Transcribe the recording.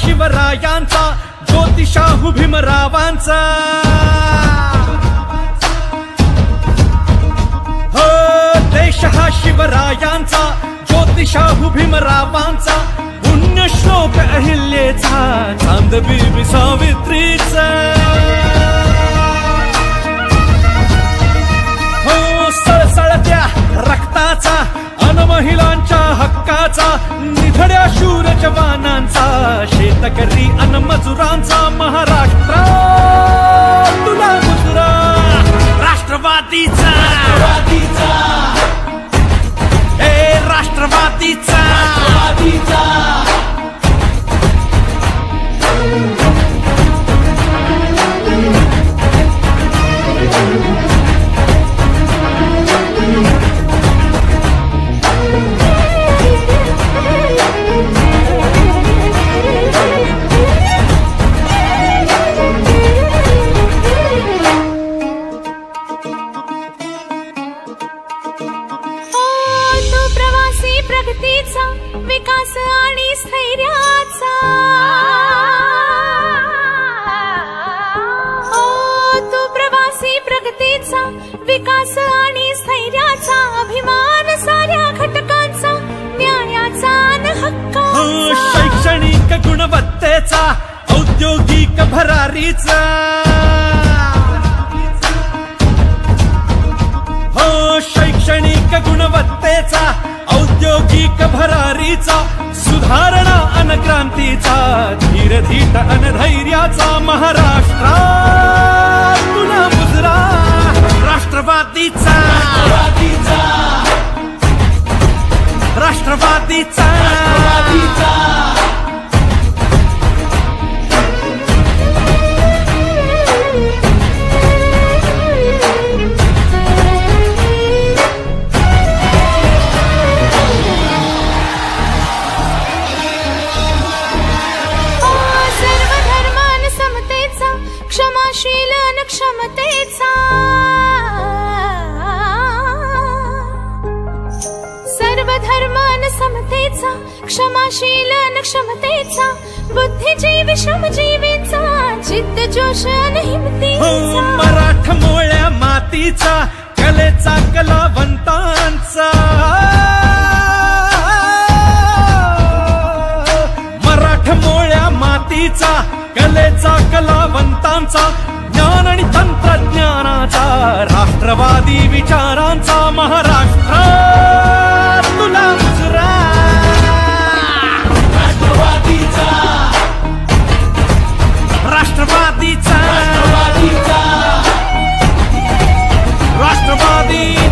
शिवरायांचा, ज्योतिषाहू भीमरावांचा, हो देश हा शिवरायांचा, ज्योतिषाहू भीमरावांचा, पुण्यश्लोक अहिल्याचा, चांदबिबी सावित्रीचा, हो सळसळत्या रक्ताचा, अन महिलांच्या हक्काचा, निधड्या शूर जवानांचा, शेतकरी अन मजुरांचा महाराष्ट्र तुला मुजरा, राष्ट्रवादीचा, हे राष्ट्रवादीचा, प्रगतीचा, विकास आणि स्थैर्याचा, तो प्रवासी प्रगतीचा, विकास आणि स्थैर्याचा, अभिमान साऱ्या घटकांचा, न्यायाचा आणि हक्काचा, शैक्षणिक गुणवत्तेचा, औद्योगिक भरारीचा, हो शैक्षणिक गुणवत्तेचा, औद्योगिक भरारीचा, सुधारणा अन क्रांतीचा, धीर धीट अन धैर्याचा, महाराष्ट्र तुला मुजरा, राष्ट्रवादीचा, राष्ट्रवादीचा, क्षमाशीलन क्षमतेचा, सर्वधर्मान समतेचा, क्षमाशीलन क्षमतेचा, बुद्धिजीवी श्रमजीवीचा, जिद्द जोश आणि हिमतीचा, मराठमोळ्या मातीचा, कलेचा कलावंतांचा, मराठमोळ्या मातीचा, कलेचा कलावंतांचा, ज्ञान आणि तंत्रज्ञानाचा, राष्ट्रवादी विचारांचा, महाराष्ट्र तुला मुजरा, राष्ट्रवादीचा, राष्ट्रवादीचा, राष्ट्रवादी